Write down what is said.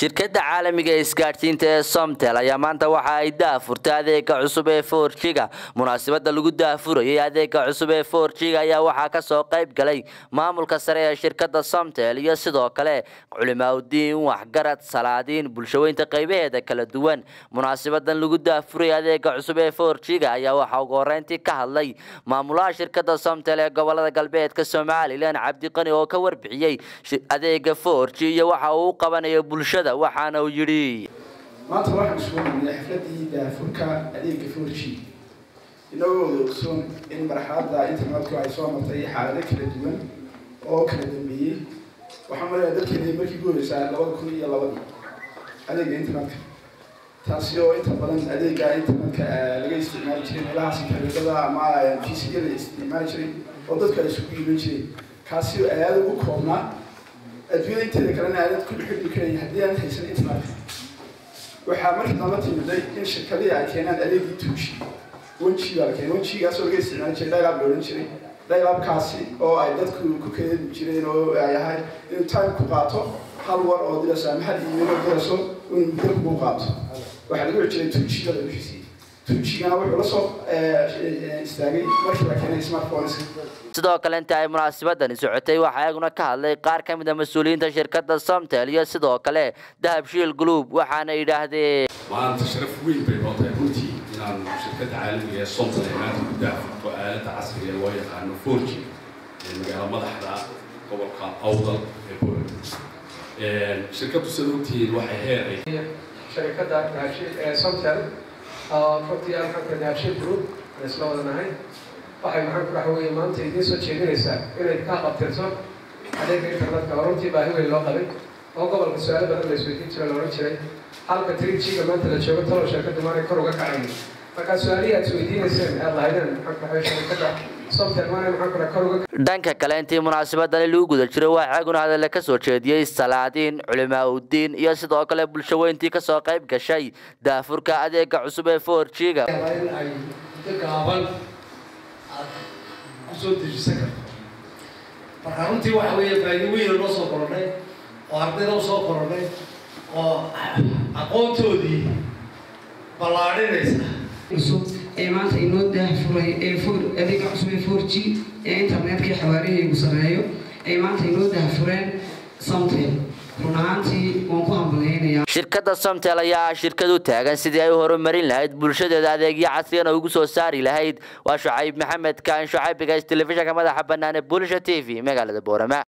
shirkadda caalamiga ee isgaarsiinta ee Somtel ayaa maanta waxa ay daafurtay adeegga cusub ee 4G-ga munaasabadda lagu daafurayay adeegga cusub ee 4G-ga ayaa waxa ka soo qayb galay maamulka sare ee shirkadda Somtel iyo sidoo kale culimaaddin waxgarad salaadiin bulshooyinka qaybaheeda kala duwan munaasabaddan lagu daafurayay adeegga cusub ee 4G-ga ayaa waxa ugu horeyntii ka hadlay maamulaha shirkadda Somtel ee gobolada galbeedka Soomaaliland Cabdi Qani oo ka warbixiyay adeegga 4G iyo waxa uu qabanayo bulshada waxaana uu yiri maanta waxaan soo marnay xafladii daafurka adeegga 4G inagoo ogsoon in marxaladda internetka ay soo martay xaalado kala duwan oo kala dambeeyay waxaan marayaa dalkeena markii go'aysaa 2002 adeegga internetka taasi oo inta badan adeegga internetka laga isticmaali jiray meelaha sida ama PC-ga la isticmaali jiray oo dadka ay isugu yimaadeen jiray kaasi oo aad ugu koobnaa adduunyada inteeda kalena aad ku xidhi karayeen haddii aan haysan internet waxaa markii dambe timiday in shirkadii ay keenaan adeegii 2G 1G-gaas oo laga isticmaali jiray dial-up la odhan jiray dial-up-kaasi oo ay dadku ku keeni jireen oo ay ahayd inuu time ku qaato hal war oo dirayso ama hal email oo dirayso inuu muddo ku qaato waxaa lagu jiray 2G la heshiisay 2G-gana wuxuu la soo istaagay markii la keenay smartphones sidoo kale inta ay munaasabadani socotay waxa ayaguna ka hadlay qaar ka mid ah mas'uuliyiinta shirkadda Somtel iyo sidoo kale Dahabshiil Group waxaana yiraahdeen maanta sharaf weyn bay noo tahay runtii inaan shirkadda caalamiga ee Somtel ay maanta ku daafurto aaladda casriga ee loo yaqaano 4G ee magaalada madaxda gobolka Awdal ee Boorama shirkaddu sidootii waxay heeray shirkadda Somtel runtii halka Dahabshiil Group isla wadanahay waxay maxaan ku dhaxweeyay maanta idin soo jeedinaysaa inay ka qabtirto adeegga internetka runtii baahi weyn loo qabay oo gobolka su'aalo badan la isweydiin jiray la oran jiray halka 3G-ga maanta la joogo talo shirkaddu maanay kor uga kacaynin marka su'aalihi aad isweydiinayseen aad lahaydeen maxaan ku dhaxweeyay shirkadda Somtel maanay maxaan ku dhaxweeyay kor uga dhanka kale intii munaasabaddan lagu guda jiray waxa ayaguna hadal ka soo jeediyay salaadiin culimaaddin iyo sidoo kale bulshooyintii ka soo qayb gashay daafurka adeegga cusub ee 4G-ga soo dejisan karto marka runtii waxa weeye faa'iido weyn oo soo korodhay oo ardayda soo korodhay oo aqoontoodii ballaarinaysa ee maanta inoo daafuray adeegga cusub ee 4G ee internetka xawaarihiisu sareeyo ee maanta inoo daafureen Somtel shirkadda Somtel ayaa shirkadu taagan sidii ay u horumarin lahayd bulshadeeda adeegyo casri ah oo ugu soo saari lahayd waa Shucayb Maxamed Kaan Shucayb Bigays telefishinka madaxa bannaan ee Bulsha TV magaalada Boorama.